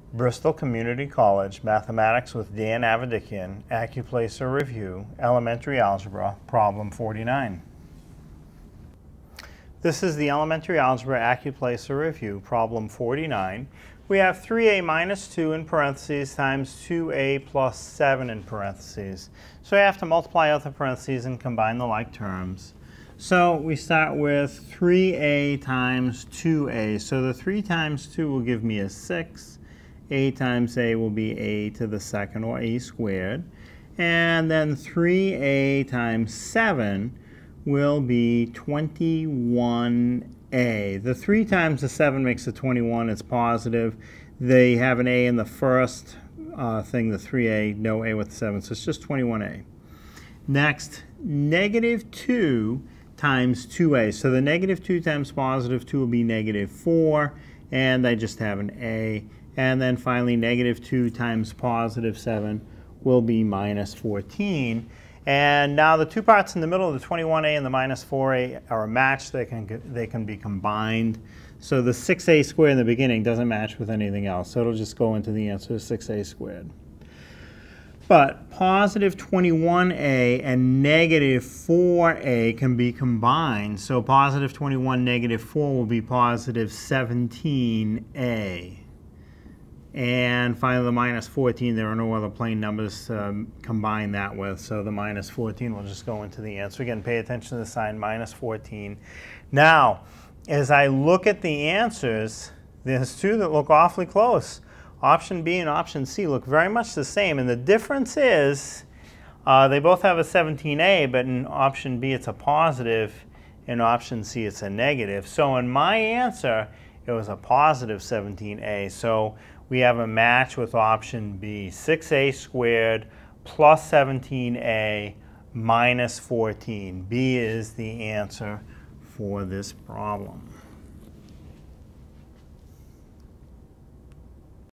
Bristol Community College, Mathematics with Dan Avedikian, ACCUPLACER Review, Elementary Algebra, Problem 49. This is the Elementary Algebra ACCUPLACER Review, Problem 49. We have 3a minus 2 in parentheses times 2a plus 7 in parentheses. So I have to multiply out the parentheses and combine the like terms. So we start with 3a times 2a. So the 3 times 2 will give me a 6. A times a will be a to the second, or a squared. And then 3a times 7 will be 21a. The 3 times the 7 makes it 21. It's positive. They have an a in the first thing, the 3a, no a with the 7, so it's just 21a. Next, negative 2 times 2a. So the negative 2 times positive 2 will be negative 4, and I just have an a. And then finally, negative 2 times positive 7 will be minus 14. And now the two parts in the middle, the 21a and the minus 4a, are a match. They can be combined. So the 6a squared in the beginning doesn't match with anything else. So it'll just go into the answer 6a squared. But positive 21a and negative 4a can be combined. So positive 21, negative 4 will be positive 17a. And finally, the minus 14, there are no other plain numbers to combine that with, so the minus 14 will just go into the answer. Again, pay attention to the sign, minus 14. Now, as I look at the answers, there's two that look awfully close. Option B and option C look very much the same, and the difference is they both have a 17a, but in option B it's a positive, in option C it's a negative. So in my answer, it was a positive 17a. So we have a match with option B, 6a squared plus 17a minus 14. B is the answer for this problem.